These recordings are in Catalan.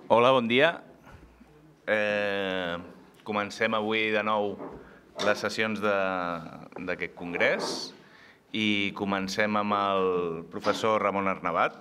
Hola, bon dia. Comencem avui de nou les sessions d'aquest congrés i comencem amb el professor Ramon Arnabat.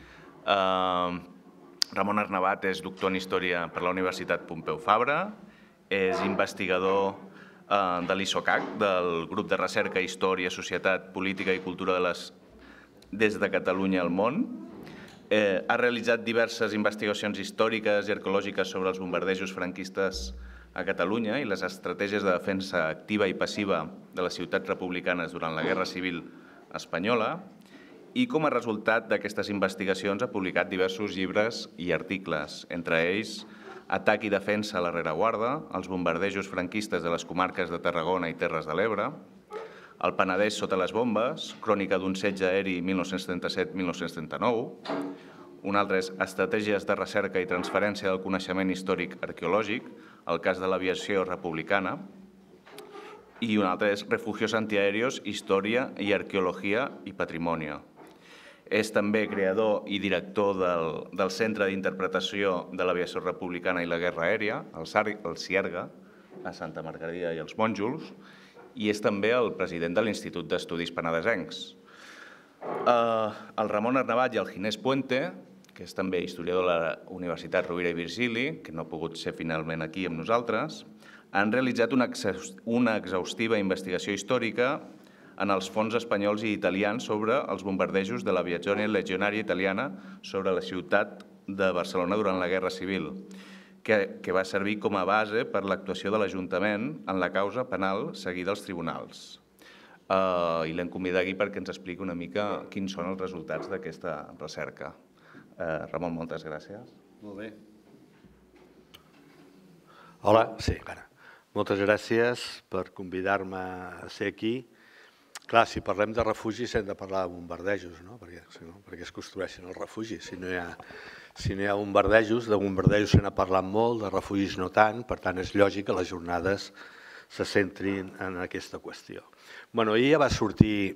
Ramon Arnabat és doctor en Història per la Universitat Pompeu Fabra, és investigador de l'ISOCAC, del Grup de Recerca, Història, Societat, Política i Cultura des de Catalunya al món. Ha realitzat diverses investigacions històriques i arqueològiques sobre els bombardejos franquistes a Catalunya i les estratègies de defensa activa i passiva de les ciutats republicanes durant la Guerra Civil espanyola i com a resultat d'aquestes investigacions ha publicat diversos llibres i articles, entre ells Atac i defensa a la rereguarda, els bombardejos franquistes de les comarques de Tarragona i Terres de l'Ebre, El Penedès sota les bombes, crònica d'un setge aeri 1937-1939, un altre és Estratègies de recerca i transferència del coneixement històric arqueològic, el cas de l'aviació republicana, i un altre és Refugios antiaèreos, història i arqueologia i patrimoni. És també creador i director del Centre d'Interpretació de l'Aviació Republicana i la Guerra Aèria, el CIERGA, a Santa Margarida i els Mònjols, i és també el president de l'Institut d'Estudis Penedesencs. El Ramon Arnabat i el Ginés Puente, que és també historiador de la Universitat Rovira i Virgili, que no ha pogut ser finalment aquí amb nosaltres, han realitzat una exhaustiva investigació històrica en els fons espanyols i italians sobre els bombardejos de l'aviazione legionària italiana sobre la ciutat de Barcelona durant la Guerra Civil, que va servir com a base per l'actuació de l'Ajuntament en la causa penal seguida als tribunals. I l'hem convidat aquí perquè ens expliqui una mica quins són els resultats d'aquesta recerca. Ramon, moltes gràcies. Molt bé. Hola, sí, ara. Moltes gràcies per convidar-me a ser aquí. Clar, si parlem de refugis hem de parlar de bombardejos, no? Perquè es construeixen els refugis. Si no hi ha bombardejos, de bombardejos se n'ha parlat molt, de refugis no tant, per tant és lògic que les jornades se centrin en aquesta qüestió. Bé, ahir ja va sortir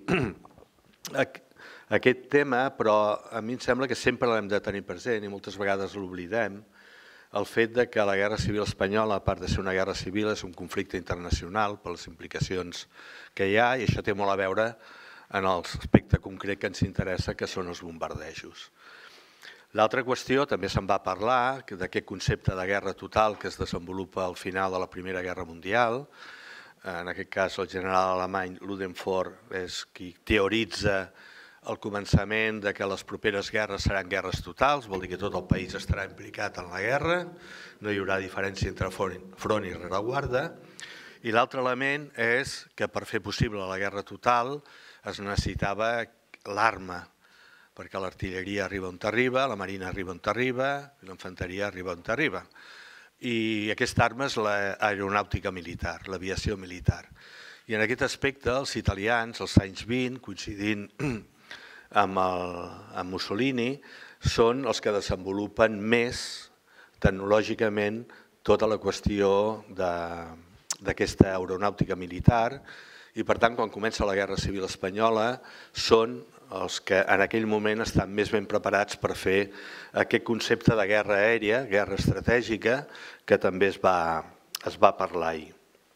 aquest tema, però a mi em sembla que sempre l'hem de tenir present i moltes vegades l'oblidem, el fet que la Guerra Civil espanyola, a part de ser una guerra civil, és un conflicte internacional per les implicacions que hi ha i això té molt a veure en l'aspecte concret que ens interessa, que són els bombardejos. L'altra qüestió, també se'n va parlar, d'aquest concepte de guerra total que es desenvolupa al final de la Primera Guerra Mundial. En aquest cas, el general alemany Ludendorff és qui teoritza el començament que les properes guerres seran guerres totals, vol dir que tot el país estarà implicat en la guerra, no hi haurà diferència entre front i rereguarda. I l'altre element és que per fer possible la guerra total es necessitava l'arma, perquè l'artilleria arriba on arriba, la marina arriba on arriba, i l'infanteria arriba on arriba. I aquesta arma és l'aeronàutica militar, l'aviació militar. I en aquest aspecte els italians, als anys 20, coincidint amb Mussolini, són els que desenvolupen més tecnològicament tota la qüestió d'aquesta aeronàutica militar i per tant quan comença la Guerra Civil espanyola són els que en aquell moment estan més ben preparats per fer aquest concepte de guerra aèria, guerra estratègica, que també es va parlar ahir.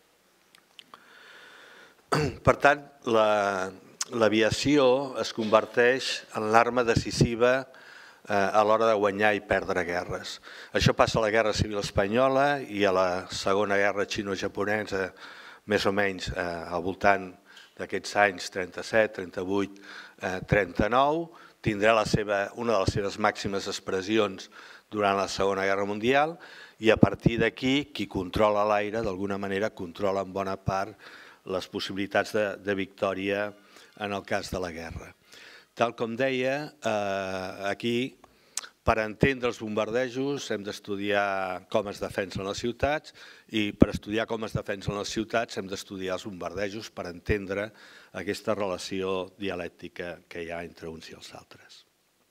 Per tant, l'aviació es converteix en l'arma decisiva a l'hora de guanyar i perdre guerres. Això passa a la Guerra Civil espanyola i a la Segona Guerra xino-japonesa, més o menys al voltant d'aquests anys 37, 38, 39, tindrà una de les seves màximes expressions durant la Segona Guerra Mundial i a partir d'aquí qui controla l'aire d'alguna manera controla en bona part les possibilitats de victòria en el cas de la guerra. Tal com deia, aquí per entendre els bombardejos hem d'estudiar com es defensen les ciutats i per estudiar com es defensen les ciutats hem d'estudiar els bombardejos per entendre aquesta relació dialèctica que hi ha entre uns i els altres.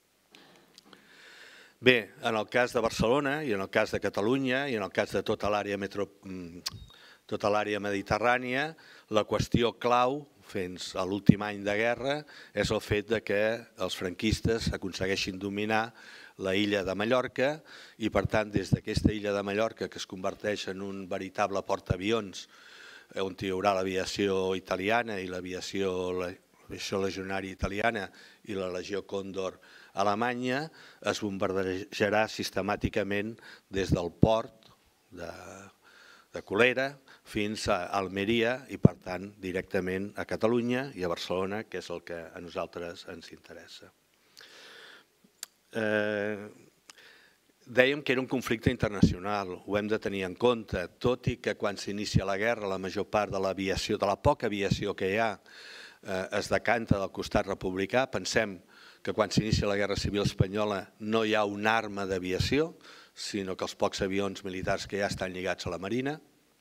Bé, en el cas de Barcelona i en el cas de Catalunya i en el cas de tota l'àrea tota l'àrea mediterrània. La qüestió clau, fins a l'últim any de guerra, és el fet que els franquistes aconsegueixin dominar la illa de Mallorca i, per tant, des d'aquesta illa de Mallorca, que es converteix en un veritable portaavions on hi haurà l'aviació italiana i l'aviació legionària italiana i la Legió Còndor alemanya, es bombardejarà sistemàticament des del port de Colera fins a Almeria i, per tant, directament a Catalunya i a Barcelona, que és el que a nosaltres ens interessa. Dèiem que era un conflicte internacional, ho hem de tenir en compte, tot i que quan s'inicia la guerra la major part de l'aviació, de la poca aviació que hi ha, es decanta del costat republicà. Pensem que quan s'inicia la Guerra Civil Espanyola no hi ha una arma d'aviació, sinó que els pocs avions militars que hi ha estan lligats a la Marina,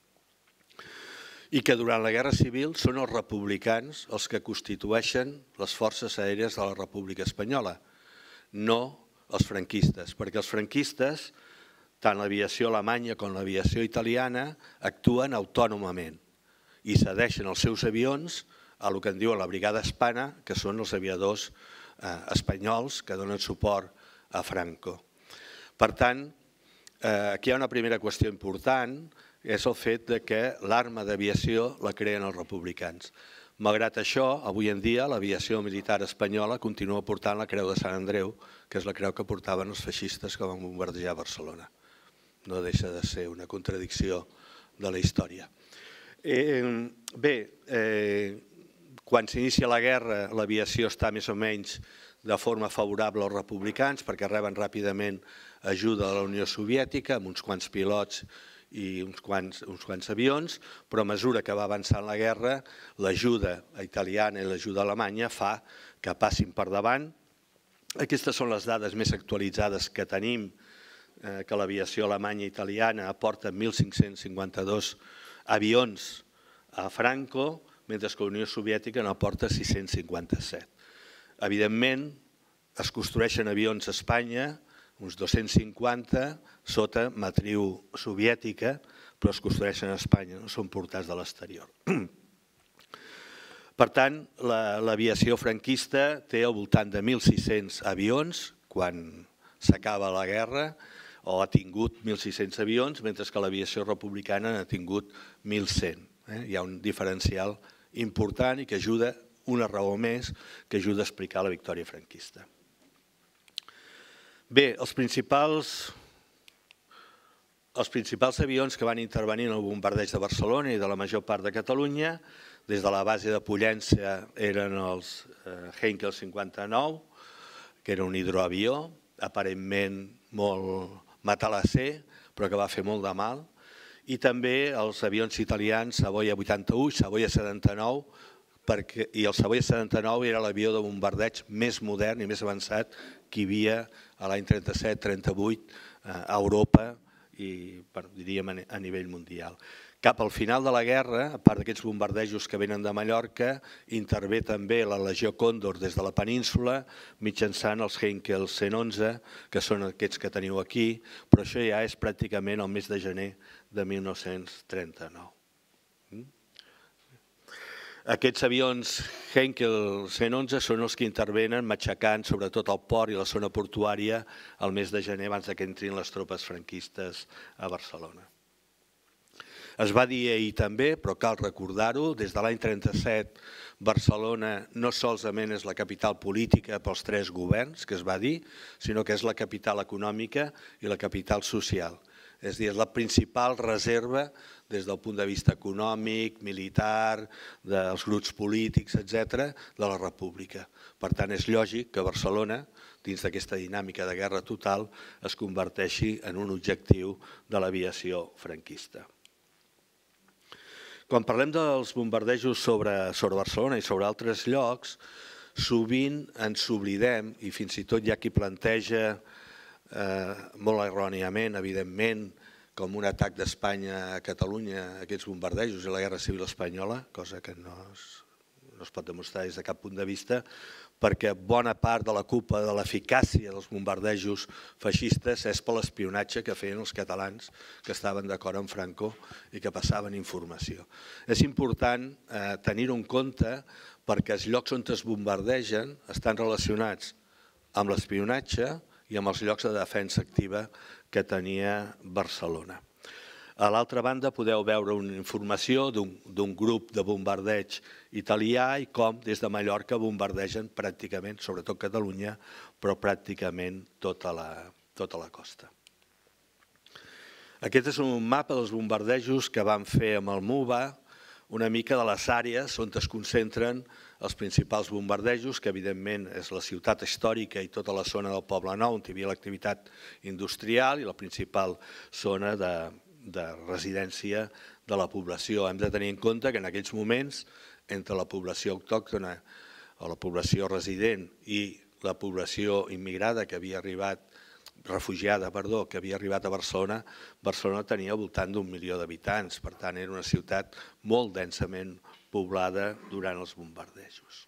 i que durant la Guerra Civil són els republicans els que constitueixen les forces aèries de la República Espanyola, no els franquistes, perquè els franquistes, tant l'aviació alemanya com l'aviació italiana, actuen autònomament i cedeixen els seus avions a el que en diuen la Brigada Hispana, que són els aviadors espanyols que donen suport a Franco. Per tant, aquí hi ha una primera qüestió important, és el fet que l'arma d'aviació la creen els republicans. Malgrat això, avui en dia l'aviació militar espanyola continua portant la Creu de Sant Andreu, que és la creu que portaven els feixistes que van bombardejar Barcelona. No deixa de ser una contradicció de la història. Bé, quan s'inicia la guerra, l'aviació està més o menys de forma favorable als republicans perquè reben ràpidament ajuda de la Unió Soviètica amb uns quants pilots i uns quants avions, però a mesura que va avançant la guerra, l'ajuda italiana i l'ajuda alemanya fa que passin per davant. Aquestes són les dades més actualitzades que tenim, que l'aviació alemanya i italiana aporta 1.552 avions a Franco, mentre que la Unió Soviètica n'aporta 657. Evidentment, es construeixen avions a Espanya, uns 250 sota matriu soviètica, però es construeixen a Espanya, no són portats de l'exterior. Per tant, l'aviació franquista té al voltant de 1.600 avions quan s'acaba la guerra, o ha tingut 1.600 avions, mentre que l'aviació republicana n'ha tingut 1.100. Hi ha un diferencial important i que ajuda, una raó més, que ajuda a explicar la victòria franquista. Bé, els principals avions que van intervenir en el bombardeig de Barcelona i de la major part de Catalunya, des de la base de Pollença eren els Heinkel 59, que era un hidroavió, aparentment molt matalasser, però que va fer molt de mal, i també els avions italians Savoia 81, Savoia 79, i el Savoia 79 era l'avió de bombardeig més modern i més avançat que hi havia a l'any 37-38 a Europa i diríem a nivell mundial. Cap al final de la guerra, a part d'aquests bombardejos que venen de Mallorca, intervé també la Legió Còndor des de la península mitjançant els Heinkel 111, que són aquests que teniu aquí, però això ja és pràcticament el mes de gener de 1939. Aquests avions Heinkel 111 són els que intervenen matxacant sobretot el port i la zona portuària el mes de gener abans que entrin les tropes franquistes a Barcelona. Es va dir ahir també, però cal recordar-ho, des de l'any 1937 Barcelona no solament és la capital política pels tres governs, que es va dir, sinó que és la capital econòmica i la capital social. És a dir, és la principal reserva des del punt de vista econòmic, militar, dels grups polítics, etc., de la República. Per tant, és lògic que Barcelona, dins d'aquesta dinàmica de guerra total, es converteixi en un objectiu de l'aviació franquista. Quan parlem dels bombardejos sobre Barcelona i sobre altres llocs, sovint ens oblidem, i fins i tot hi ha qui planteja molt erròniament, evidentment, com un atac d'Espanya a Catalunya, aquests bombardejos i la Guerra Civil Espanyola, cosa que no no es pot demostrar des de cap punt de vista, perquè bona part de la culpa de l'eficàcia dels bombardejos feixistes és per l'espionatge que feien els catalans que estaven d'acord amb Franco i que passaven informació. És important tenir-ho en compte perquè els llocs on es bombardegen estan relacionats amb l'espionatge i amb els llocs de defensa activa que tenia Barcelona. A l'altra banda podeu veure una informació d'un grup de bombardeig italià i com des de Mallorca bombardegen pràcticament, sobretot Catalunya, però pràcticament tota la costa. Aquest és un mapa dels bombardejos que vam fer amb el MUVA, una mica de les àrees on es concentren els principals bombardejos, que evidentment és la ciutat històrica i tota la zona del Poble Nou, on hi havia l'activitat industrial i la principal zona de residència de la població. Hem de tenir en compte que en aquells moments, entre la població autòctona o la població resident i la població immigrada que havia arribat, refugiada, perdó, que havia arribat a Barcelona, Barcelona tenia al voltant d'1 milió d'habitants, per tant era una ciutat molt densament poblada durant els bombardejos.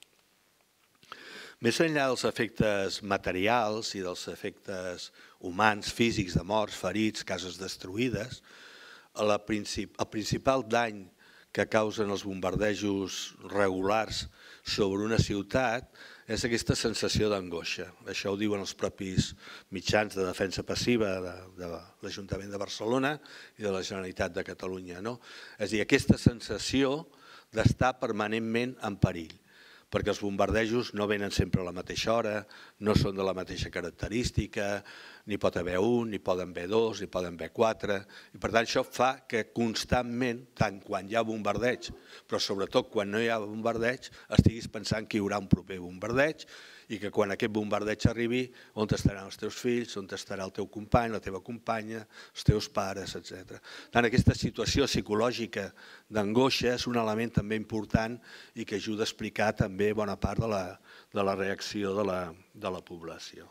Més enllà dels efectes materials i dels efectes humans, físics, de morts, ferits, cases destruïdes, el principal dany que causen els bombardejos regulars sobre una ciutat és aquesta sensació d'angoixa. Això ho diuen els propis mitjans de defensa passiva de l'Ajuntament de Barcelona i de la Generalitat de Catalunya. És a dir, aquesta sensació d'estar permanentment en perill, perquè els bombardejos no venen sempre a la mateixa hora, no són de la mateixa característica, n'hi pot haver un, n'hi poden haver dos, n'hi poden haver quatre, i per tant això fa que constantment, tant quan hi ha bombardeig, però sobretot quan no hi ha bombardeig, estiguis pensant que hi haurà un proper bombardeig i que quan aquest bombardeig arribi, on estaran els teus fills, on estarà el teu company, la teva companya, els teus pares, etc. Tant aquesta situació psicològica d'angoixa és un element també important i que ajuda a explicar també bona part de la reacció de la població.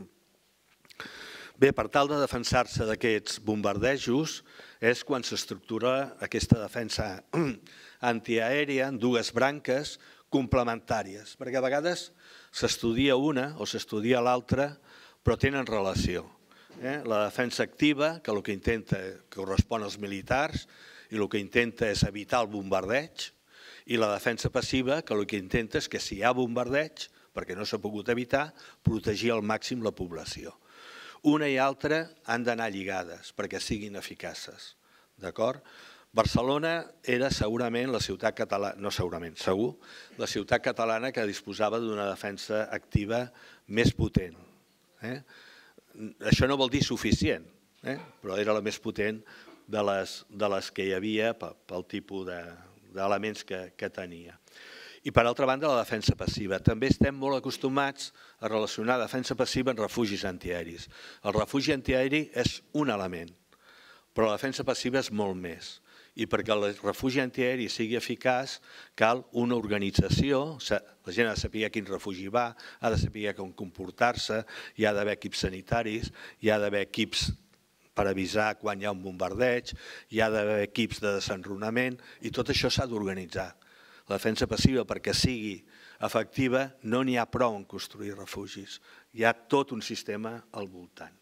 Bé, per tal de defensar-se d'aquests bombardejos és quan s'estructura aquesta defensa antiaèria en dues branques complementàries, perquè a vegades s'estudia una o s'estudia l'altra, però tenen relació. La defensa activa, que el que intenta correspon als militars i el que intenta és evitar el bombardeig, i la defensa passiva, que el que intenta és que si hi ha bombardeig, perquè no s'ha pogut evitar, protegir al màxim la població. Una i altra han d'anar lligades perquè siguin eficaces. D'acord? Barcelona era segurament la ciutat catalana, no segurament, segur, la ciutat catalana que disposava d'una defensa activa més potent. Això no vol dir suficient, però era la més potent de les que hi havia pel tipus d'elements que tenia. I per altra banda, la defensa passiva. També estem molt acostumats a relacionar defensa passiva amb refugis antiaeris. El refugi antiaeri és un element, però la defensa passiva és molt més. I perquè el refugi antiaeri sigui eficaç cal una organització, la gent ha de saber quin refugi va, ha de saber com comportar-se, hi ha d'haver equips sanitaris, hi ha d'haver equips per avisar quan hi ha un bombardeig, hi ha d'haver equips de desenrunament i tot això s'ha d'organitzar. La defensa passiva, perquè sigui efectiva, no n'hi ha prou en construir refugis. Hi ha tot un sistema al voltant.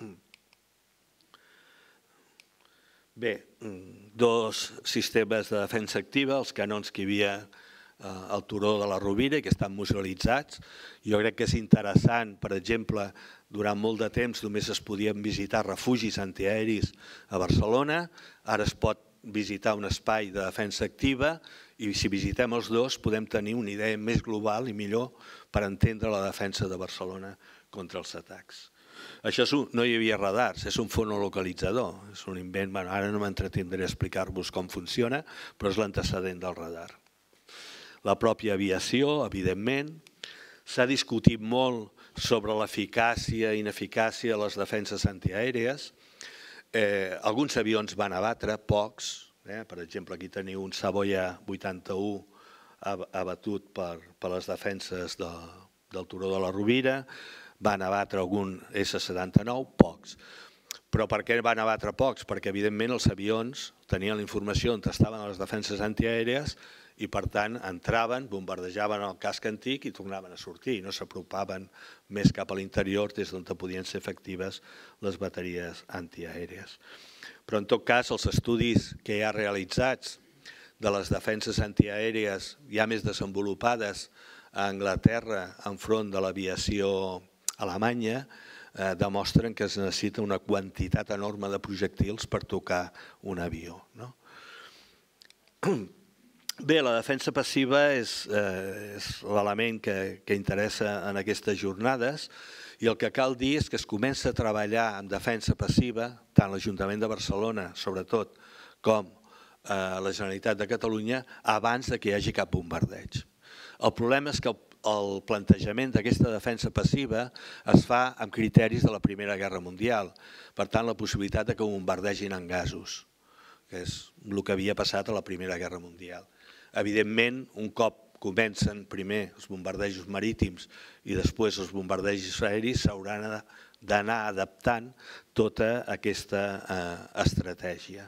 Bé, dos sistemes de defensa activa, els canons que hi havia al turó de la Rovira i que estan musealitzats. Jo crec que és interessant, per exemple, durant molt de temps només es podien visitar refugis antiaeris a Barcelona, ara es pot visitar un espai de defensa activa i si visitem els dos podem tenir una idea més global i millor per entendre la defensa de Barcelona contra els atacs. Això no hi havia radars, és un fonolocalitzador, és un invent, ara no m'entretindré a explicar-vos com funciona, però és l'antecedent del radar. La pròpia aviació, evidentment, s'ha discutit molt sobre l'eficàcia i ineficàcia de les defenses antiaèries. Alguns avions van abatre, pocs, per exemple aquí teniu un Savoia 81 abatut per les defenses del turó de la Rovira, van abatre algun S-79, pocs. Però per què van abatre pocs? Perquè evidentment els avions tenien la informació on estaven les defenses antiaèries i per tant entraven, bombardejaven el casc antic i tornaven a sortir, no s'apropaven més cap a l'interior des d'on podien ser efectives les bateries antiaèries. Però en tot cas els estudis que hi ha realitzats de les defenses antiaèries ja més desenvolupades a Anglaterra enfront de l'aviació alemanya demostren que es necessita una quantitat enorme de projectils per tocar un avió. Bé, la defensa passiva és l'element que interessa en aquestes jornades i el que cal dir és que es comença a treballar en defensa passiva, tant l'Ajuntament de Barcelona, sobretot, com la Generalitat de Catalunya, abans que hi hagi cap bombardeig. El problema és que el plantejament d'aquesta defensa passiva es fa amb criteris de la Primera Guerra Mundial, per tant, la possibilitat que bombardegin amb gasos, que és el que havia passat a la Primera Guerra Mundial. Evidentment, un cop comencen primer els bombardejos marítims i després els bombardejos aeris, s'hauran d'anar adaptant tota aquesta estratègia.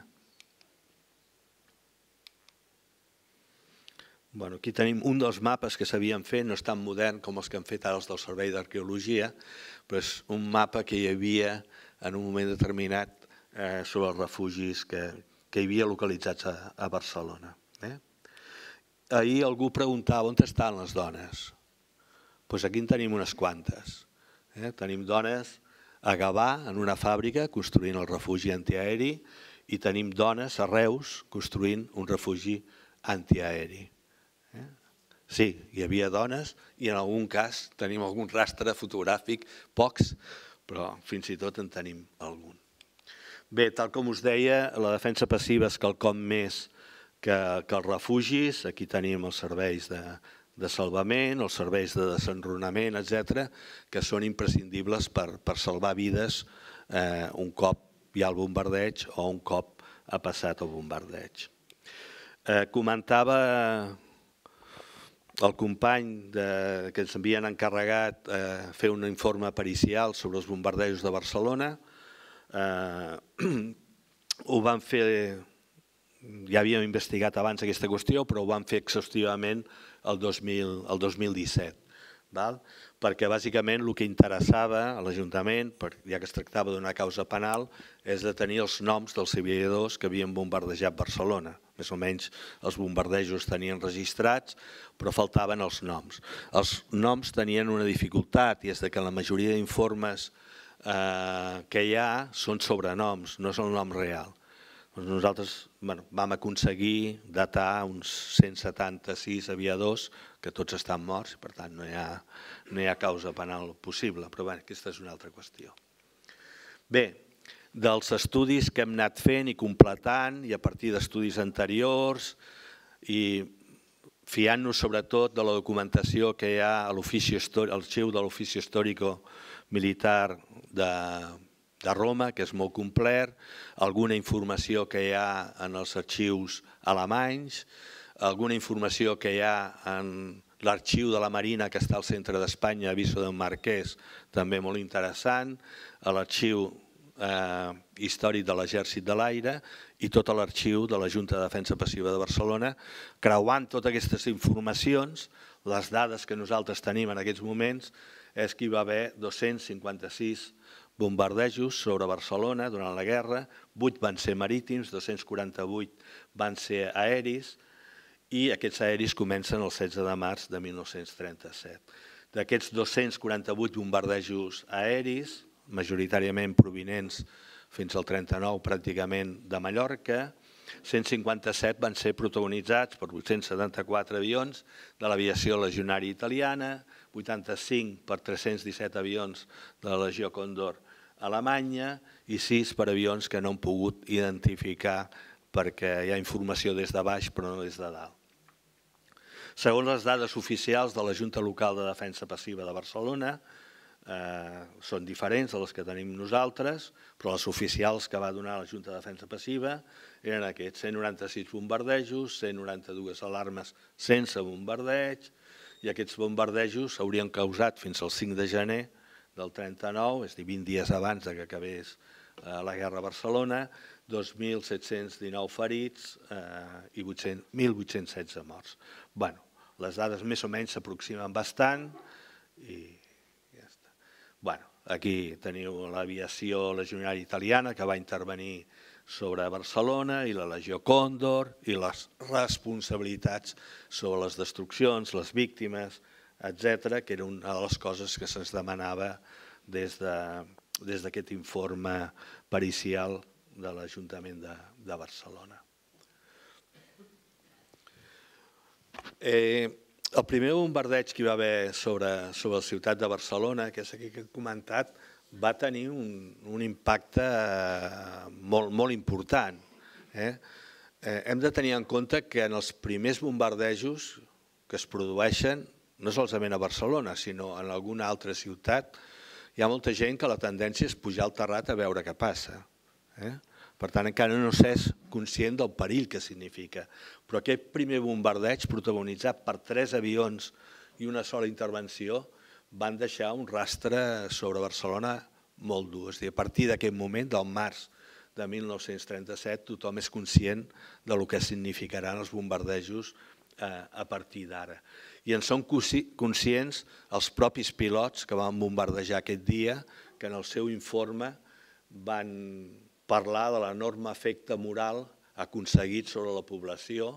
Aquí tenim un dels mapes que s'havien fet, no és tan modern com els que han fet ara els del Servei d'Arqueologia, però és un mapa que hi havia en un moment determinat sobre els refugis que hi havia localitzats a Barcelona. Ahir algú preguntava on estan les dones. Doncs aquí en tenim unes quantes. Tenim dones a Gavà, en una fàbrica, construint el refugi antiaeri, i tenim dones a Reus construint un refugi antiaeri. Sí, hi havia dones i en algun cas tenim algun rastre fotogràfic, pocs, però fins i tot en tenim algun. Bé, tal com us deia, la defensa passiva és quelcom més que els refugis. Aquí tenim els serveis de salvament, els serveis de desenrunament, etc., que són imprescindibles per salvar vides un cop hi ha el bombardeig o un cop ha passat el bombardeig. Comentava el company que ens havien encarregat fer un informe pericial sobre els bombardejos de Barcelona. Ho van fer, ja havíem investigat abans aquesta qüestió, però ho van fer exhaustivament el 2017, perquè bàsicament el que interessava a l'Ajuntament, ja que es tractava d'una causa penal, és de tenir els noms dels aviadors que havien bombardejat Barcelona. Més o menys els bombardejos tenien registrats, però faltaven els noms. Els noms tenien una dificultat i és que la majoria d'informes que hi ha són sobrenoms, no és el nom real. Nosaltres vam aconseguir datar uns 176 aviadors que tots estan morts, per tant no hi ha causa penal possible, però aquesta és una altra qüestió. Bé, dels estudis que hem anat fent i completant i a partir d'estudis anteriors i fiant-nos sobretot de la documentació que hi ha a l'arxiu de l'Ofici Histórico Militar de Roma, que és molt complet, alguna informació que hi ha en els arxius alemanys, alguna informació que hi ha en l'arxiu de la Marina que està al centre d'Espanya, a Viso del Marquès, també molt interessant, a l'arxiu històric de l'Exèrcit de l'Aire i tot l'arxiu de la Junta de Defensa Passiva de Barcelona. Creuant totes aquestes informacions, les dades que nosaltres tenim en aquests moments és que hi va haver 256 bombardejos sobre Barcelona durant la guerra, 8 van ser marítims, 248 van ser aeris i aquests aeris comencen el 16 de març de 1937. D'aquests 248 bombardejos aeris, majoritàriament provinents fins al 39 pràcticament de Mallorca, 157 van ser protagonitzats per 874 avions de l'aviació legionària italiana, 85 per 317 avions de la Legió Còndor alemanya i 6 per avions que no han pogut identificar perquè hi ha informació des de baix però no des de dalt. Segons les dades oficials de la Junta Local de Defensa Passiva de Barcelona, són diferents de les que tenim nosaltres, però les oficials que va donar la Junta de Defensa Passiva eren aquests, 196 bombardejos, 192 alarmes sense bombardeig, i aquests bombardejos haurien causat fins al 5 de gener del 39, és a dir, 20 dies abans que acabés la guerra a Barcelona, 2.719 ferits i 1.816 morts. Bé, les dades més o menys s'aproximen bastant i ja està. Bé, aquí teniu l'aviació legionària italiana que va intervenir sobre Barcelona i la Legió Còndor i les responsabilitats sobre les destruccions, les víctimes, etc., que era una de les coses que se'ns demanava des d'aquest informe pericial de l'Ajuntament de Barcelona. El primer bombardeig que hi va haver sobre la ciutat de Barcelona, que és aquí que he comentat, va tenir un impacte molt important. Hem de tenir en compte que en els primers bombardejos que es produeixen, no solament a Barcelona, sinó en alguna altra ciutat, hi ha molta gent que la tendència és pujar al terrat a veure què passa. Per tant, encara no s'és conscient del perill que significa. Però aquest primer bombardeig, protagonitzat per 3 avions i una sola intervenció, van deixar un rastre sobre Barcelona molt dur. És a dir, a partir d'aquest moment, del març de 1937, tothom és conscient del que significaran els bombardejos a partir d'ara. I en són conscients els propis pilots que van bombardejar aquest dia, que en el seu informe van parlar de l'enorme efecte moral aconseguit sobre la població.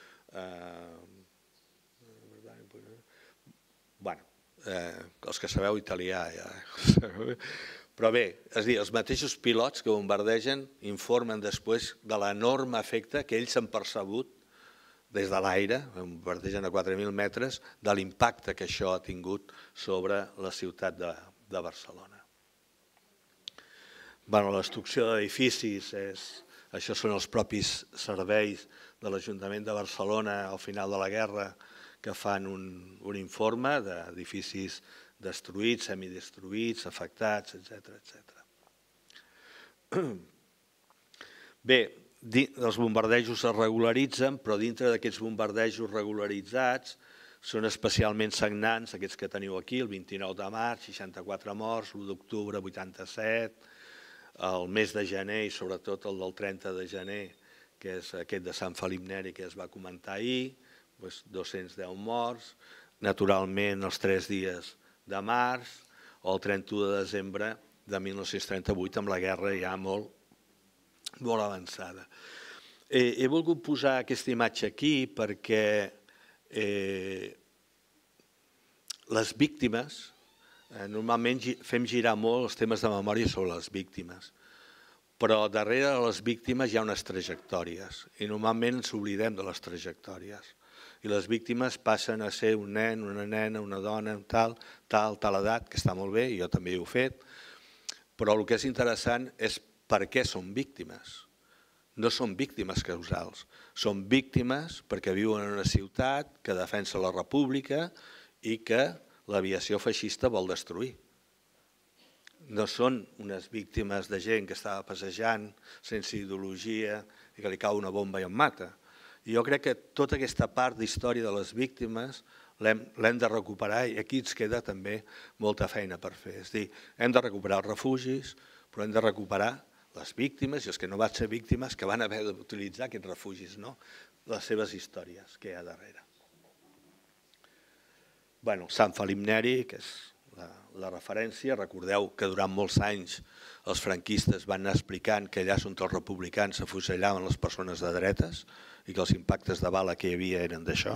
Bé, els que sabeu italià ja... Però bé, és a dir, els mateixos pilots que bombardegen informen després de l'enorme efecte que ells han percebut des de l'aire, bombardegen a 4.000 metres, de l'impacte que això ha tingut sobre la ciutat de Barcelona. La destrucció d'edificis, això són els propis serveis de l'Ajuntament de Barcelona al final de la guerra que fan un informe d'edificis destruïts, semidestruïts, afectats, etc. Bé, els bombardejos es regularitzen, però dintre d'aquests bombardejos regularitzats són especialment sagnants aquests que teniu aquí, el 29 de març, 64 morts, l'1 d'octubre, 87, el mes de gener i sobretot el del 30 de gener, que és aquest de Sant Felip Neri que es va comentar ahir, 210 morts, naturalment els 3 dies de març o el 31 de desembre de 1938 amb la guerra ja molt avançada. He volgut posar aquesta imatge aquí perquè les víctimes, normalment fem girar molt els temes de memòria sobre les víctimes, però darrere de les víctimes hi ha unes trajectòries i normalment ens oblidem de les trajectòries. I les víctimes passen a ser un nen, una nena, una dona, tal edat, que està molt bé, jo també ho he fet, però el que és interessant és per què són víctimes. No són víctimes causals, són víctimes perquè viuen en una ciutat que defensa la república i que l'aviació feixista vol destruir. No són unes víctimes de gent que estava passejant sense ideologia i que li cau una bomba i em mata. I jo crec que tota aquesta part d'història de les víctimes l'hem de recuperar i aquí ens queda també molta feina per fer. És a dir, hem de recuperar els refugis, però hem de recuperar les víctimes i els que no van ser víctimes que van haver d'utilitzar aquests refugis, les seves històries que hi ha darrere. Sant Felip Neri, que és la referència, recordeu que durant molts anys els franquistes van anar explicant que allà on els republicans afusellaven les persones de dretes i que els impactes de bala que hi havia eren d'això.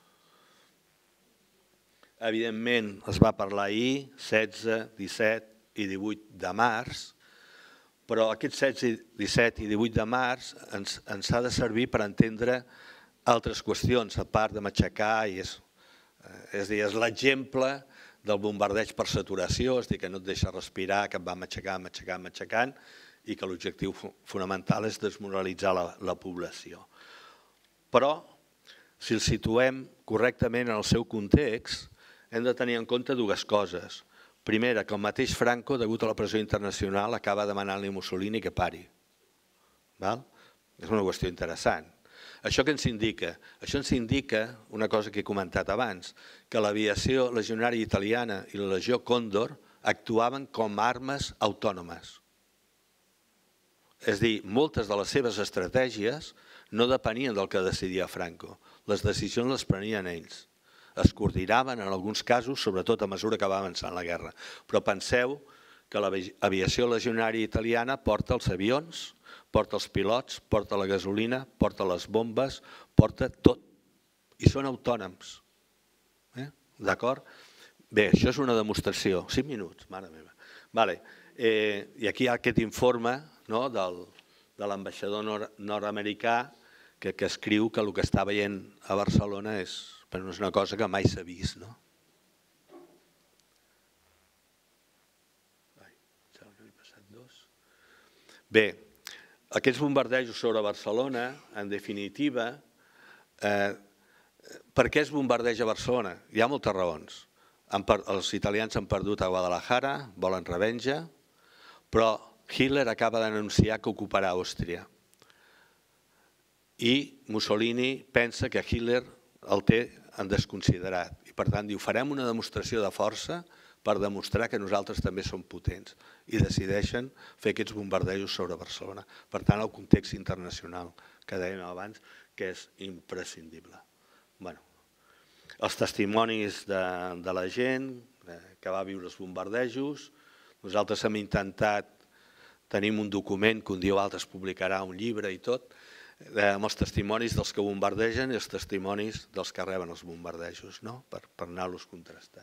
Evidentment, es va parlar ahir, 16, 17 i 18 de març, però aquests 16, 17 i 18 de març ens ha de servir per entendre altres qüestions, a part de matxacar, és a dir, és l'exemple del bombardeig per saturació, és a dir, que no et deixa respirar, que et va matxacant, i que l'objectiu fonamental és desmoralitzar la població. Però, si el situem correctament en el seu context, hem de tenir en compte dues coses. Primera, que el mateix Franco, degut a la pressió internacional, acaba demanant-li a Mussolini que pari. És una qüestió interessant. Això què ens indica? Això ens indica una cosa que he comentat abans, que l'aviació legionària italiana i la Legió Còndor actuaven com armes autònomes. És a dir, moltes de les seves estratègies no depenien del que decidia Franco. Les decisions les prenien ells. Es coordinaven en alguns casos, sobretot a mesura que va avançant la guerra. Però penseu que l'aviació legionària italiana porta els avions, porta els pilots, porta la gasolina, porta les bombes, porta tot. I són autònoms. D'acord? Bé, això és una demostració. 5 minuts, mare meva. I aquí hi ha aquest informe de l'ambaixador nord-americà que escriu que el que està veient a Barcelona és una cosa que mai s'ha vist. Bé, aquests bombardejos sobre Barcelona, en definitiva, per què es bombardeja Barcelona? Hi ha moltes raons. Els italians han perdut a Guadalajara, volen revenja, però Hitler acaba d'anunciar que ocuparà Àustria. I Mussolini pensa que Hitler el té en desconsiderat. I per tant diu, farem una demostració de força per demostrar que nosaltres també som potents. I decideixen fer aquests bombardejos sobre Barcelona. Per tant, el context internacional que dèiem abans, que és imprescindible. Els testimonis de la gent que va viure els bombardejos. Nosaltres hem intentat, tenim un document que un dia o altre es publicarà, un llibre i tot, amb els testimonis dels que bombardegen i els testimonis dels que reben els bombardejos, per anar-los contrastant.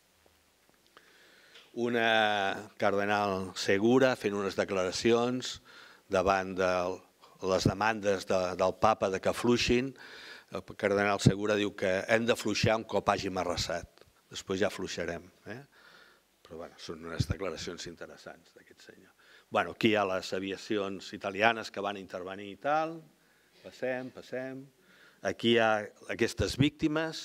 Una cardenal Segura fent unes declaracions davant de les demandes del papa que afluixin. El cardenal Segura diu que hem d'afluixar un cop hàgim arrasat, després ja afluixarem. Però són unes declaracions interessants d'aquest senyor. Aquí hi ha les aviacions italianes que van intervenir i tal, passem. Aquí hi ha aquestes víctimes.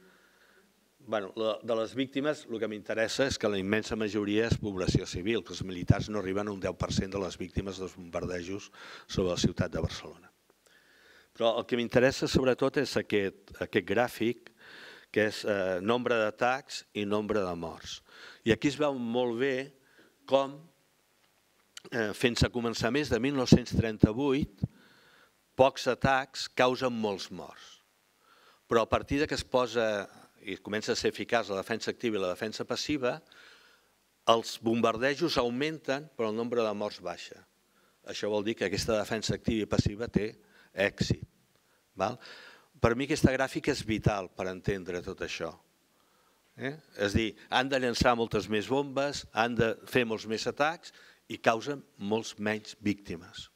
De les víctimes el que m'interessa és que la immensa majoria és població civil, que els militars no arriben a un 10% de les víctimes dels bombardejos sobre la ciutat de Barcelona. Però el que m'interessa sobretot és aquest gràfic, que és nombre d'atacs i nombre de morts. I aquí es veu molt bé com, fins a començaments de 1938, pocs atacs causen molts morts. Però a partir que es posa i comença a ser eficaç la defensa activa i la defensa passiva, els bombardejos augmenten però el nombre de morts baixa. Això vol dir que aquesta defensa activa i passiva té èxit. Per mi aquesta gràfica és vital per entendre tot això. És a dir, han de llançar moltes més bombes, han de fer molts més atacs i causen molts menys víctimes.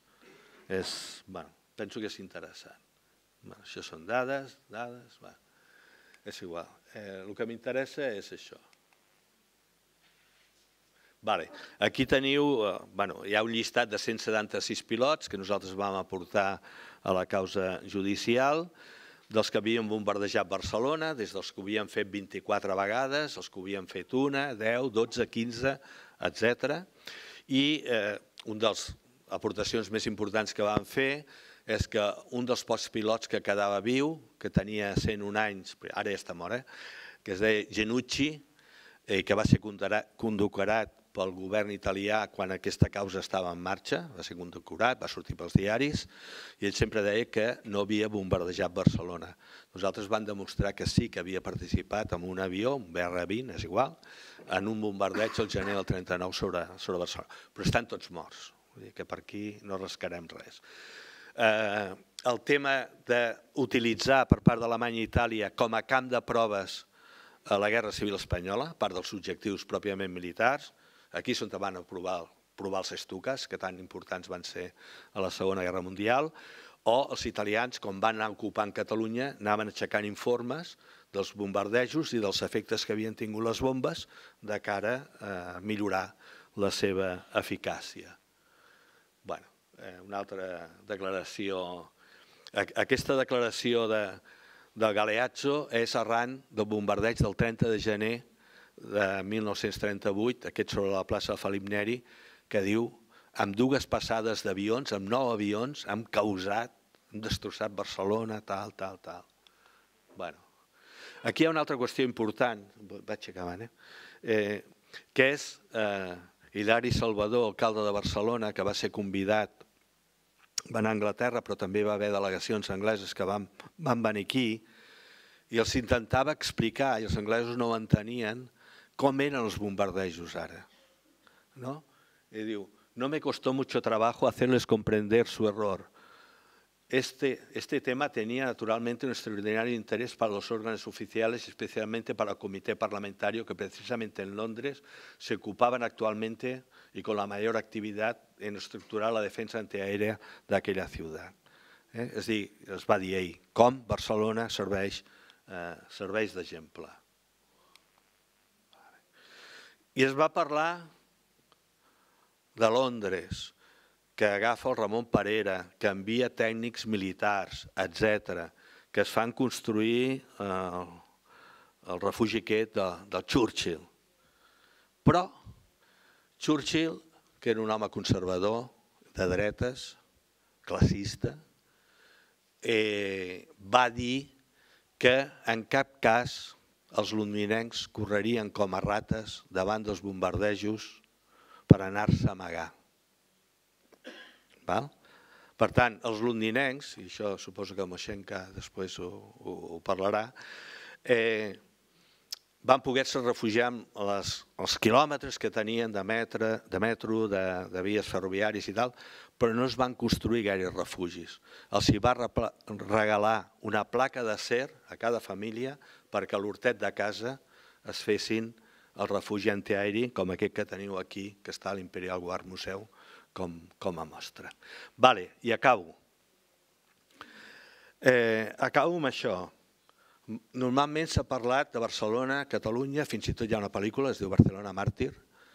Penso que és interessant. Això són dades, és igual. El que m'interessa és això. Aquí teniu, hi ha un llistat de 176 pilots que nosaltres vam aportar a la causa judicial, dels que havien bombardejat Barcelona, des dels que ho havien fet 24 vegades, els que ho havien fet 1, 10, 12, 15, etc. I una de les aportacions més importants que vam fer és que un dels pocs pilots que quedava viu, que tenia 101 anys, ara ja està mort, que es deia Genucci, que va ser condecorat pel govern italià quan aquesta causa estava en marxa, va ser condecorat, va sortir pels diaris, i ell sempre deia que no havia bombardejat Barcelona. Nosaltres vam demostrar que sí que havia participat en un avió, un BR-20, és igual, en un bombardeig al gener del 39 sobre Barcelona. Però estan tots morts, vull dir que per aquí no rascarem res. El tema d'utilitzar per part d'Alemanya i Itàlia com a camp de proves a la Guerra Civil Espanyola, a part dels objectius pròpiament militars, aquí és on van provar els Stukas, que tan importants van ser a la Segona Guerra Mundial, o els italians, quan van anar ocupant Catalunya, anaven aixecant informes dels bombardejos i dels efectes que havien tingut les bombes de cara a millorar la seva eficàcia. Una altra declaració. Aquesta declaració del Galeazzo és arran del bombardeig del 30 de gener de 1938, aquest sobre la plaça de Felip Neri, que diu, amb 2 passades d'avions, amb 9 avions, hem destrossat Barcelona, tal. Aquí hi ha una altra qüestió important, vaig acabant, que és Hilari Salvador, alcalde de Barcelona, que va ser convidat, va anar a Anglaterra, però també va haver delegacions angleses que van venir aquí, i els intentava explicar, i els anglesos no ho entenien, com eren els bombardejos ara. I diu, no me costó mucho trabajo hacerles comprender su error. Este tema tenía naturalmente un extraordinario interés para los órganos oficiales, especialmente para el comité parlamentario que precisamente en Londres se ocupaban actualmente y con la mayor actividad en estructurar la defensa antiaèria d'aquella ciutat. És a dir, es va dir ell, com Barcelona serveix d'exemple. I es va parlar de Londres, que agafa el Ramon Perera, que envia tècnics militars, etc., que es fan construir el refugi aquest del Churchill. Però Churchill, que era un home conservador, de dretes, classista, va dir que en cap cas els londinencs correrien com a rates davant dels bombardejos per anar-se a amagar. Per tant, els londinencs, i això suposo que Moshenka després ho parlarà, van poder-se refugiar els quilòmetres que tenien de metro, de vies ferroviàries i tal, però no es van construir gaire refugis. Els hi va regalar una placa d'acer a cada família perquè a l'hortet de casa es fessin el refugi antiaeri, com aquest que teniu aquí, que està a l'Imperial War Museu, com a mostra. I acabo. Acabo amb això. Normalment s'ha parlat de Barcelona, Catalunya, fins i tot hi ha una pel·lícula, es diu Barcelona Màrtir.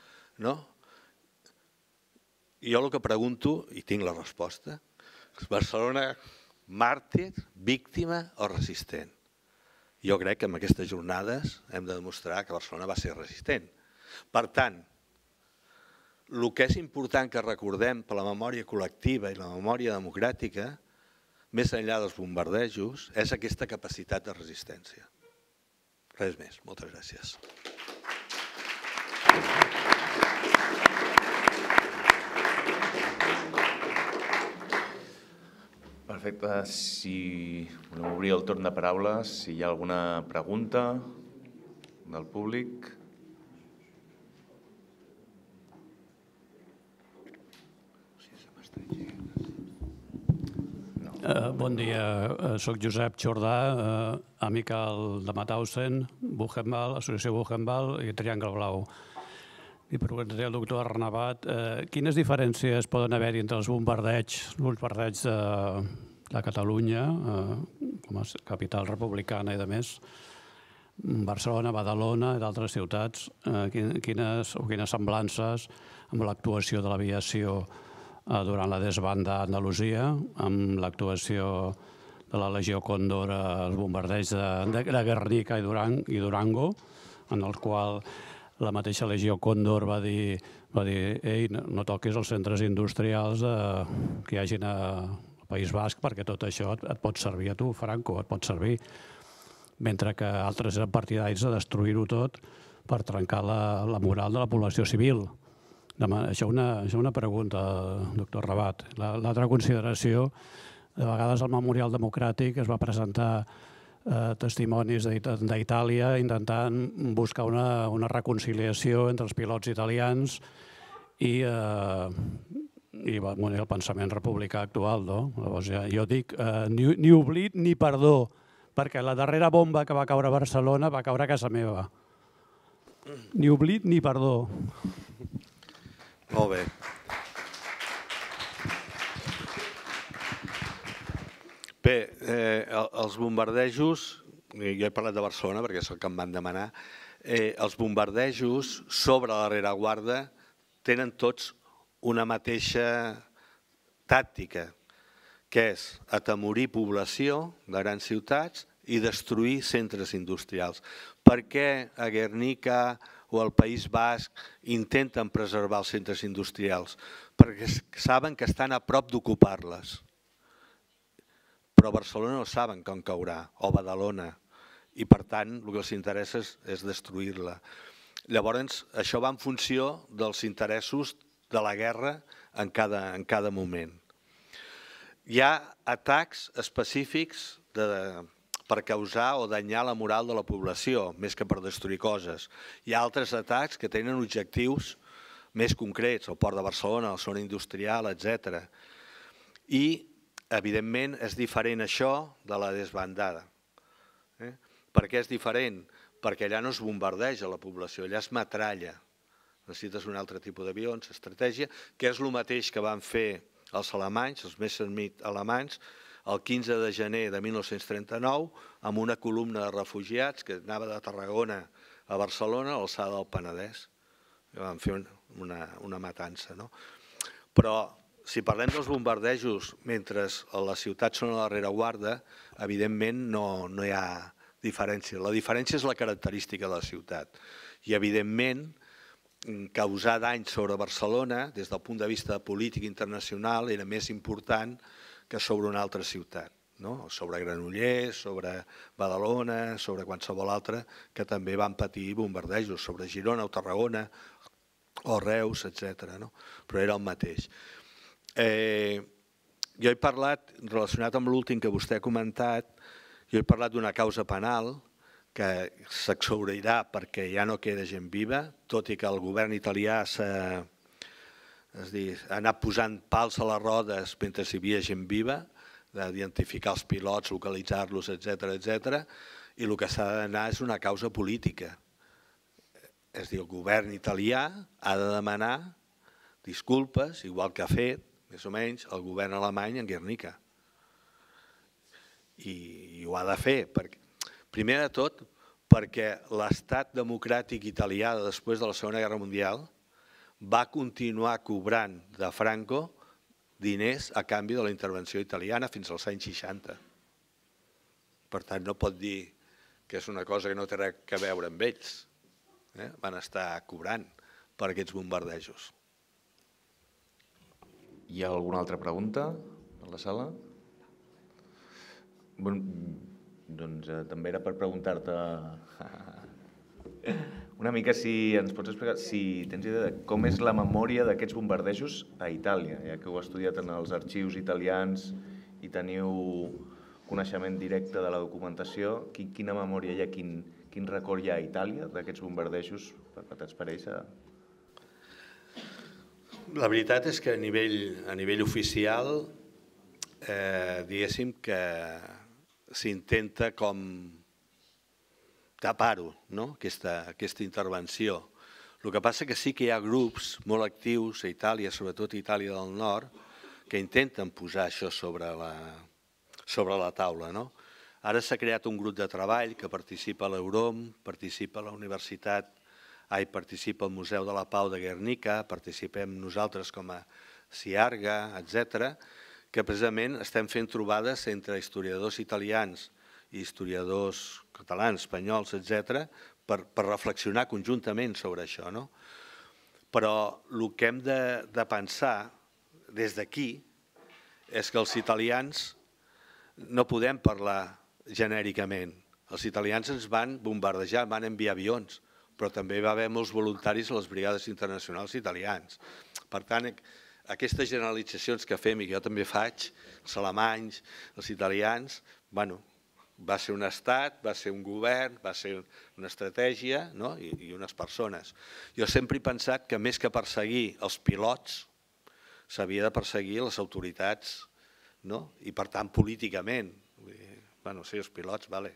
Jo el que pregunto, i tinc la resposta, és Barcelona màrtir, víctima o resistent? Jo crec que en aquestes jornades hem de demostrar que Barcelona va ser resistent. Per tant, el que és important que recordem per la memòria col·lectiva i la memòria democràtica, més enllà dels bombardejos, és aquesta capacitat de resistència. Res més. Moltes gràcies. Perfecte. Si volem obrir el torn de paraules, si hi ha alguna pregunta del públic. Bon dia, soc Josep Jordà, amical de Mauthausen, Buchenwald, Associació Buchenwald i Triangle Blau. I preguntaré al doctor Arnabat quines diferències poden haver-hi entre els bombardeigs de Catalunya, com a capital republicana i de més, Barcelona, Badalona i d'altres ciutats, quines semblances amb l'actuació de l'aviació durant la desbanda a Andalusia, amb l'actuació de la Legió Còndor als bombardeigs de Guernica i Durango, en el qual la mateixa Legió Còndor va dir ei, no toquis els centres industrials que hi hagin al País Basc perquè tot això et pot servir a tu, Franco, et pot servir. Mentre que altres eren partidaris de destruir-ho tot per trencar la moral de la població civil. Això és una pregunta, doctor Rabat. L'altra consideració, de vegades al Memorial Democràtic es va presentar testimonis d'Itàlia intentant buscar una reconciliació entre els pilots italians i el pensament republicà actual. Jo dic ni oblit ni perdó, perquè la darrera bomba que va caure a Barcelona va caure a casa meva. Ni oblit ni perdó. Molt bé. Bé, els bombardejos, jo he parlat de Barcelona perquè és el que em van demanar, els bombardejos sobre la rereguarda tenen tots una mateixa tàctica, que és atemorir població de grans ciutats i destruir centres industrials. Per què a Guernica o al País Basc intenten preservar els centres industrials? Perquè saben que estan a prop d'ocupar-les. Però a Barcelona no saben com caurà, o Badalona, i per tant el que els interessa és destruir-la. Llavors, això va en funció dels interessos de la guerra en cada moment. Hi ha atacs específics per causar o danyar la moral de la població, més que per destruir coses. Hi ha altres atacs que tenen objectius més concrets, el Port de Barcelona, la zona industrial, etc. I, evidentment, és diferent això de la desbandada. Per què és diferent? Perquè allà no es bombardeja la població, allà es metralla. Necessites un altre tipus d'avions, estratègia, que és el mateix que van fer els alemanys, els Messerschmitt alemanys, el 15 de gener de 1939, amb una columna de refugiats que anava de Tarragona a Barcelona a l'alçada del Penedès. Van fer una matança. Però si parlem dels bombardejos mentre les ciutats són a la rereguarda, evidentment no hi ha diferència. La diferència és la característica de la ciutat. I evidentment causar danys sobre Barcelona des del punt de vista de política internacional era més important que sobre una altra ciutat, sobre Granollers, sobre Badalona, sobre qualsevol altra que també van patir bombardejos, sobre Girona o Tarragona o Reus, etc. Però era el mateix. Jo he parlat, relacionat amb l'últim que vostè ha comentat, jo he parlat d'una causa penal que s'exhaurirà perquè ja no queda gent viva, tot i que el govern italià ha anat posant pals a les rodes mentre hi havia gent viva, d'identificar els pilots, localitzar-los, etc. I el que s'ha d'anar és una causa política. És a dir, el govern italià ha de demanar disculpes, igual que ha fet, més o menys, el govern alemany en Guernica. I ho ha de fer, primer de tot, perquè l'estat democràtic italià després de la Segona Guerra Mundial va continuar cobrant de Franco diners a canvi de la intervenció italiana fins als anys 60. Per tant, no pot dir que és una cosa que no té res a veure amb ells. Van estar cobrant per aquests bombardejos. Hi ha alguna altra pregunta a la sala? Doncs també era per preguntar-te una mica si ens pots explicar, si tens idea de com és la memòria d'aquests bombardejos a Itàlia, ja que ho heu estudiat en els arxius italians i teniu coneixement directe de la documentació, quina memòria hi ha, quin record hi ha a Itàlia d'aquests bombardejos per t'experiència? La veritat és que a nivell oficial, diguéssim que s'intenta com tapar-ho, aquesta intervenció. El que passa que sí que hi ha grups molt actius a Itàlia, sobretot a Itàlia del Nord, que intenten posar això sobre la taula. Ara s'ha creat un grup de treball que participa a l'Eurom, participa a la Universitat, participa al Museu de la Pau de Guernica, participem nosaltres com a Ciarga, etc., que precisament estem fent trobades entre historiadors italians i historiadors catalans, espanyols, etc., per reflexionar conjuntament sobre això. Però el que hem de pensar des d'aquí és que els italians no podem parlar genèricament. Els italians ens van bombardejar, van enviar avions, però també va haver molts voluntaris a les brigades internacionals italians. Per tant, aquestes generalitzacions que fem i que jo també faig, els alemanys, els italians, va ser un estat, va ser un govern, va ser una estratègia i unes persones. Jo sempre he pensat que més que perseguir els pilots, s'havia de perseguir les autoritats i, per tant, políticament. Sí, els pilots, vale.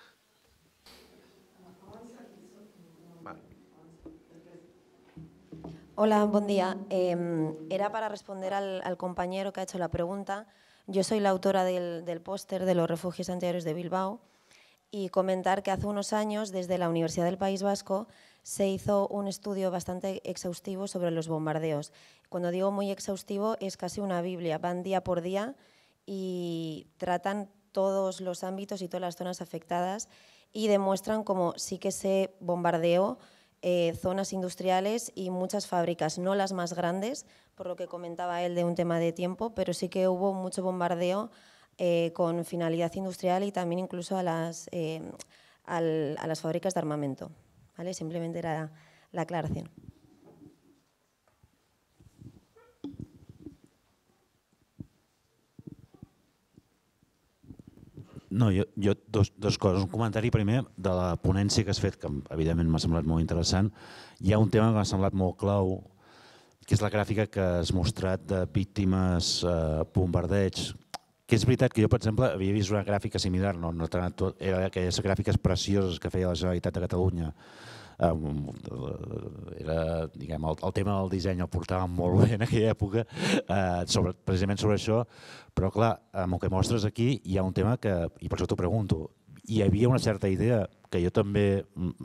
Hola, buen día. Era para responder al compañero que ha hecho la pregunta. Yo soy la autora del póster de los refugios antiaéreos de Bilbao y comentar que hace unos años desde la Universidad del País Vasco se hizo un estudio bastante exhaustivo sobre los bombardeos. Cuando digo muy exhaustivo es casi una biblia, van día por día y tratan todos los ámbitos y todas las zonas afectadas y demuestran cómo sí que se bombardeó zonas industriales y muchas fábricas, no las más grandes, por lo que comentaba él de un tema de tiempo, pero sí que hubo mucho bombardeo con finalidad industrial y también incluso a las fábricas de armamento. ¿Vale? Simplemente era la aclaración. No, jo dos coses. Un comentari primer de la ponència que has fet, que evidentment m'ha semblat molt interessant. Hi ha un tema que m'ha semblat molt clau, que és la gràfica que has mostrat de víctimes bombardeig, que és veritat que jo, per exemple, havia vist una gràfica similar, no tant tot, era aquelles gràfiques precioses que feia la Generalitat de Catalunya. Era, diguem, el tema del disseny el portàvem molt bé en aquella època, precisament sobre això, però clar, amb el que mostres aquí hi ha un tema que, i per això t'ho pregunto, hi havia una certa idea que jo també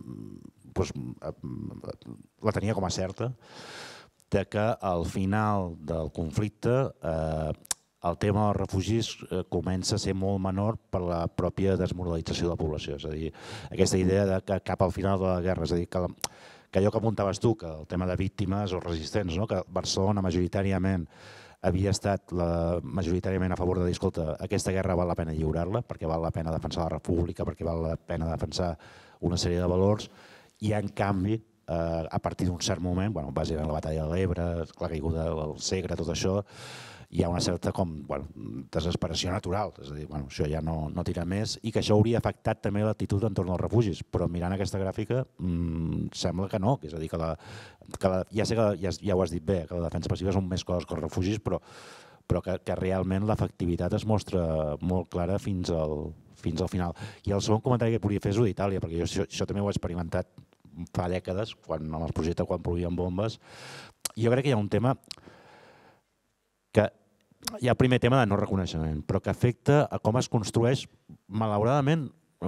la tenia com a certa, de que al final del conflicte el tema dels refugis comença a ser molt menor per la pròpia desmoralització de la població. És a dir, aquesta idea de que cap al final de la guerra, és a dir, que allò que apuntaves tu, que el tema de víctimes o resistents, que Barcelona majoritàriament havia estat majoritàriament a favor de dir, escolta, aquesta guerra val la pena lliurar-la, perquè val la pena defensar la república, perquè val la pena defensar una sèrie de valors, i en canvi, a partir d'un cert moment, bàsicament la batalla de l'Ebre, la caiguda del Segre, tot això, hi ha una certa desesperació natural, és a dir, això ja no tira més, i que això hauria afectat també l'actitud entorn dels refugis, però mirant aquesta gràfica sembla que no, és a dir, ja sé que ja ho has dit bé, que la defensa passiva són més coses que els refugis, però que realment l'efectivitat es mostra molt clara fins al final. I el segon comentari que podria fer és d'Itàlia, perquè això també ho he experimentat fa dècades, amb els projectes quan plovien bombes. Jo crec que hi ha un tema que hi ha el primer tema de no reconeixement, però que afecta a com es construeix, malauradament,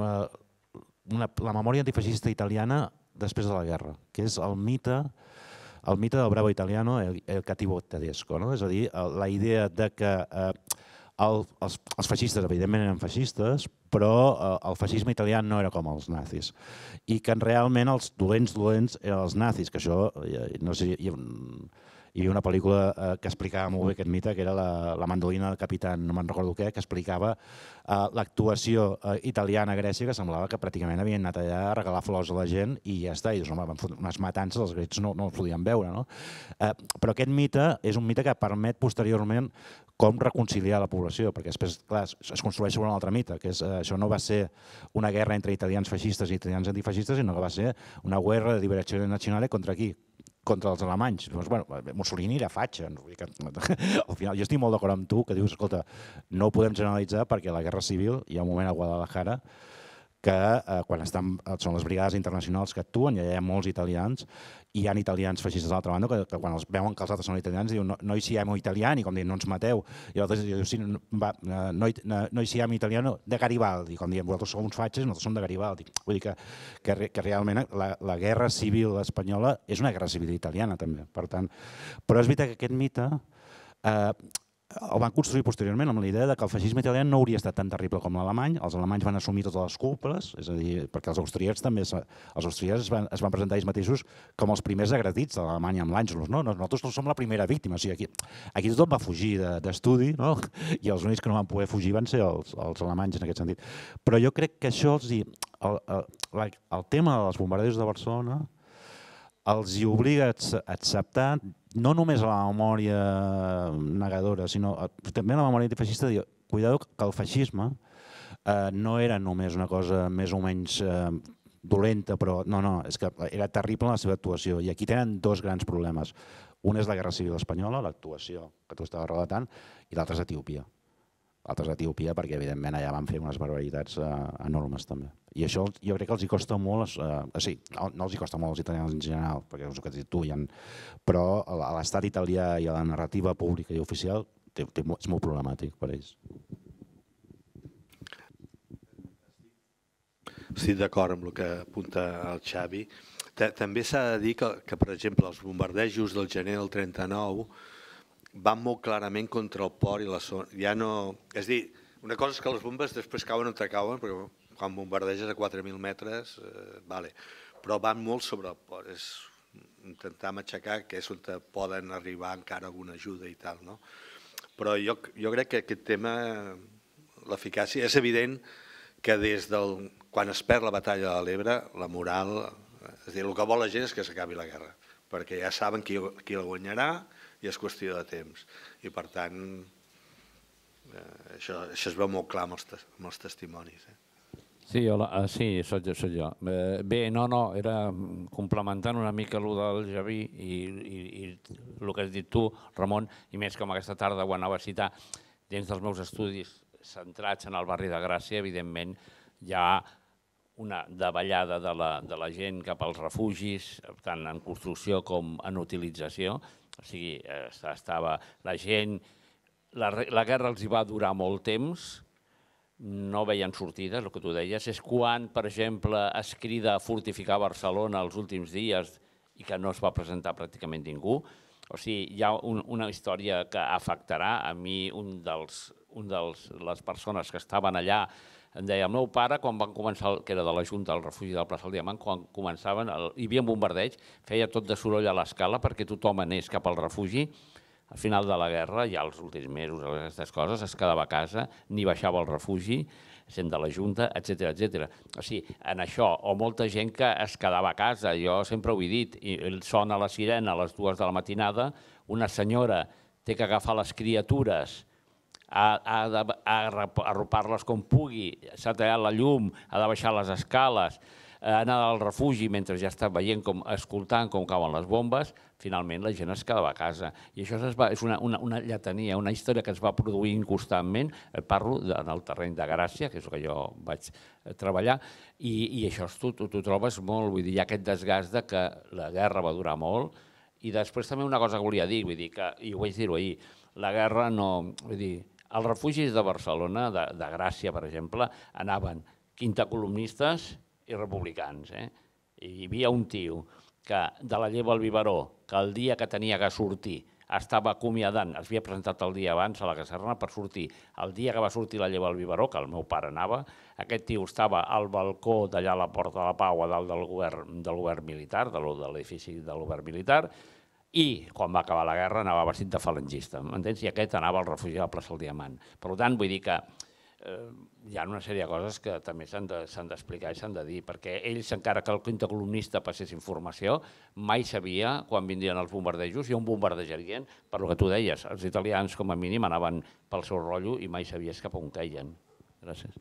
la memòria antifeixista italiana després de la guerra, que és el mite del bravo italiano, el cattivo tedesco. És a dir, la idea de que els feixistes, evidentment, eren feixistes, però el feixisme italià no era com els nazis. I que realment els dolents eren els nazis, que això, no sé, hi havia una pel·lícula que explicava molt bé aquest mite, que era La mandolina del capitán, no me'n recordo què, que explicava l'actuació italiana a Grècia, que semblava que pràcticament havien anat allà a regalar flors a la gent i ja està, i van fer unes matances, els grecs no els podien veure. Però aquest mite és un mite que permet posteriorment com reconciliar la població, perquè després, clar, es construeix sobre un altre mite, que això no va ser una guerra entre italians feixistes i italians antifeixistes, sinó que va ser una guerra de liberazione nazionale contra qui? Contra els alemanys. Mussolini era fatxa. Al final, jo estic molt d'acord amb tu, que dius, escolta, no ho podem generalitzar perquè a la Guerra Civil hi ha un moment a Guadalajara que quan són les brigades internacionals que actuen, hi ha molts italians, i hi ha italians feixistes a l'altra banda que quan els veuen que els altres són italians diuen noi siamo italiani, com dient no ens mateu, i l'altre diu sí, noi siamo italiano de Garibaldi, com dient vosaltres sou uns fatxes, nosaltres som de Garibaldi. Vull dir que realment la guerra civil espanyola és una guerra civil italiana també, per tant. Però és veritat que aquest mite el van construir posteriorment amb la idea que el feixisme italià no hauria estat tan terrible com l'alemany, els alemanys van assumir totes les culpes, és a dir, perquè els austríacs es van presentar ells mateixos com els primers agredits de l'Alemanya amb l'Àngelus. Nosaltres no som la primera víctima, aquí tothom va fugir d'estudi i els únics que no van poder fugir van ser els alemanys en aquest sentit. Però jo crec que això, el tema dels bombardejos de Barcelona els hi obliga a acceptar no només a la memòria negadora, sinó també a la memòria antifeixista, dir, cuidado que el feixisme no era només una cosa més o menys dolenta, però no, és que era terrible en la seva actuació. I aquí tenen dos grans problemes. Un és la Guerra Civil Espanyola, l'actuació que tu estaves relatant, i l'altre és Etiòpia. L'altre és Etiòpia perquè, evidentment, allà van fer unes barbaritats enormes també. I això jo crec que els hi costa molt, sí, no els hi costa molt als italians en general, perquè és el que has dit tu, però a l'estat italià i a la narrativa pública i oficial és molt problemàtic per ells. Estic d'acord amb el que apunta el Xavi. També s'ha de dir que, per exemple, els bombardejos del gener del 39 van molt clarament contra el port i la zona. Ja no... És a dir, una cosa és que les bombes després cauen on te cauen, perquè quan bombardeges a 4.000 metres, però van molt sobre el port. És intentar matxacar que és on poden arribar encara alguna ajuda i tal. Però jo crec que aquest tema, l'eficàcia, és evident que des del... Quan es perd la batalla de l'Ebre, la moral És a dir, el que vol la gent és que s'acabi la guerra, perquè ja saben qui la guanyarà i és qüestió de temps. I per tant, això es veu molt clar amb els testimonis. Sí, soc jo. Bé, no, era complementant una mica el del Javi i el que has dit tu, Ramon, i més com aquesta tarda ho anava a citar, dins dels meus estudis centrats en el barri de Gràcia, evidentment hi ha una davallada de la gent cap als refugis, tant en construcció com en utilització. O sigui, estava la gent... La guerra els hi va durar molt temps, no veien sortides, el que tu deies. És quan, per exemple, es crida a fortificar Barcelona els últims dies i que no es va presentar pràcticament ningú. O sigui, hi ha una història que afectarà. A mi, les persones que estaven allà em deia, el meu pare, quan van començar, que era de la Junta del Refugi del Plaça del Diamant, quan començaven, hi havia un bombardeig, feia tot de soroll a l'escala perquè tothom anés cap al refugi. Al final de la guerra, ja els últims mesos, aquestes coses, es quedava a casa, ni baixava al refugi, sent de la Junta, etc. O sigui, en això, o molta gent que es quedava a casa, jo sempre ho he dit, i sona la sirena a les 2 de la matinada, una senyora té que agafar les criatures, ha d'arropar-les com pugui, s'ha tallat la llum, ha de baixar les escales, ha d'anar al refugi mentre ja està veient, escoltant com cauen les bombes, finalment la gent es quedava a casa. I això és una lletania, una història que es va produint constantment. Parlo en el terreny de Gràcia, que és el que jo vaig treballar, i això tu trobes molt, vull dir, hi ha aquest desgast que la guerra va durar molt, i després també una cosa que volia dir, vull dir que, i ho vaig dir-ho ahir, la guerra no... Vull dir, els refugis de Barcelona, de Gràcia, per exemple, anaven quintacolumnistes i republicans. Hi havia un tio que de la Lleva al Biberó, que el dia que tenia que sortir estava acomiadant, es havia presentat el dia abans a la caserna per sortir. El dia que va sortir la Lleva al Biberó, que el meu pare anava, aquest tio estava al balcó d'allà a la Porta de la Pau, a dalt del govern militar, de l'edifici del govern militar, i quan va acabar la guerra anava vestit de falangista, m'entens? I aquest anava al refugi de la plaça del Diamant. Per tant, vull dir que hi ha una sèrie de coses que també s'han d'explicar i s'han de dir, perquè ells, encara que el quintacolumnista passés informació, mai sabia quan vindrien els bombardejos i on bombardejarien, per lo que tu deies, els italians com a mínim anaven pel seu rotllo i mai sabies cap on queien. Gràcies.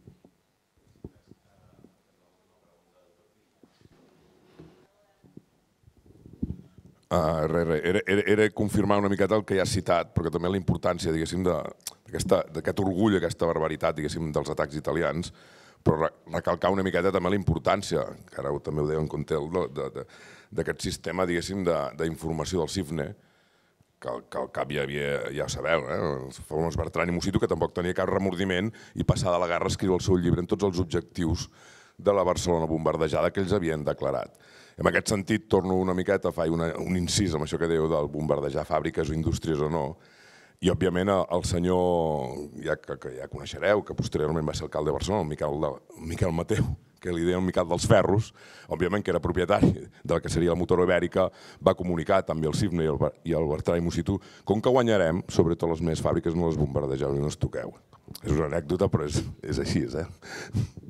Era confirmar una miqueta el que ja has citat, perquè també la importància, diguéssim, d'aquest orgull, aquesta barbaritat, diguéssim, dels atacs italians, però recalcar una miqueta també la importància, que ara també ho deia en Contel, d'aquest sistema, diguéssim, d'informació del CIFNE, que al cap ja ho sabeu, els Bertran i Mussito, que tampoc tenia cap remordiment i passada la guerra escriu el seu llibre en tots els objectius de la Barcelona bombardejada que ells havien declarat. En aquest sentit, torno una miqueta a fer un incís amb això que dèieu del bombardejar fàbriques o indústries o no, i òbviament el senyor, que ja coneixereu, que posteriorment va ser alcalde de Barcelona, el Miquel Mateu, que li deien Miquel dels Ferros, òbviament que era propietari de la que seria la Motor Ibèrica, va comunicar també al CIFNE i al Bertran i Mussito, com que guanyarem, sobretot les més fàbriques no les bombardegeu ni no les toqueu. És una anècdota, però és així,